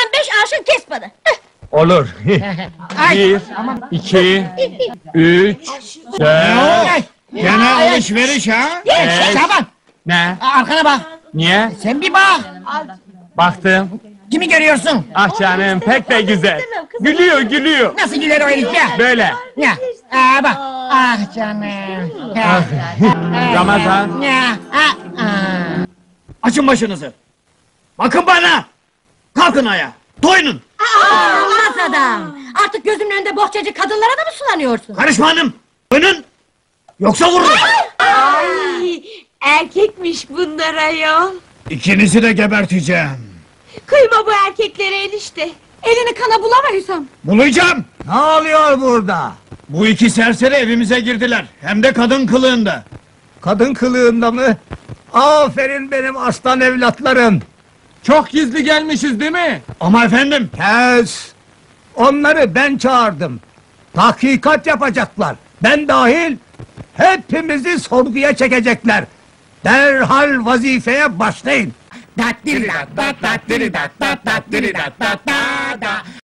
Sen 5 arşın kes bana. Olur. 1, 2, 3, 4... Gene alışveriş ha? Şaban, Ne? arkana bak. Niye? Sen bir bak. Baktım. Kimi görüyorsun? Ah canım, pek de güzel. Gülüyor, gülüyor. Nasıl güler o herif ya? Böyle. Ya, bak. Ah canım. Ya. Ramazan. Ya, Açın başınızı. Bakın bana. Kalkın ayağa. Doyunun. Olmaz adam. Artık gözümün önünde bohçacı kadınlara da mı sulanıyorsun? Karışma hanım. Doyunun. Yoksa vururum. Ay, erkekmiş bunlar ayol. İkinizi de geberteceğim. Kıyma bu erkeklere enişte. Elini kana bulama Hüsam. Bulayacağım. Ne oluyor burada? Bu iki serseri evimize girdiler. Hem de kadın kılığında. Kadın kılığında mı? Aferin benim aslan evlatlarım. Çok gizli gelmişiz değil mi? Ama efendim. Kes! Onları ben çağırdım. Tahkikat yapacaklar. Ben dahil hepimizi sorguya çekecekler. Derhal vazifeye başlayın.